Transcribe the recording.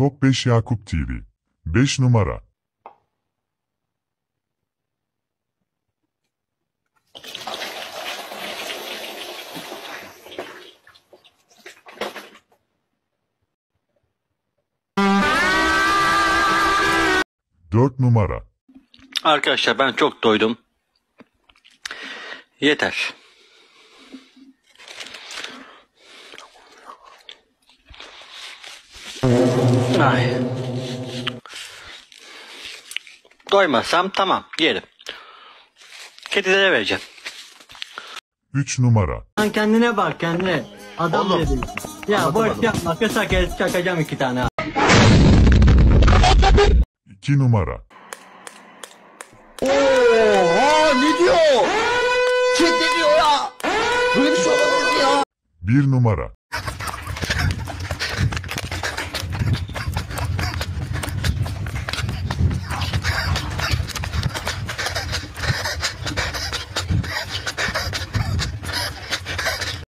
Top 5 Yakup TV. 5 numara. Dört numara. Arkadaşlar ben çok doydum. Yeter. Ay. Doymazsam tamam yerim. Kedilere vereceğim. 3 numara. Sen kendine bak kendine. Adam dedim. Ya boş yapma kısa kes çakacağım 2 tane. 2 numara. Oha ne diyor? Chat ne diyor ya? Böyle bir şey olamaz ya. 1 numara.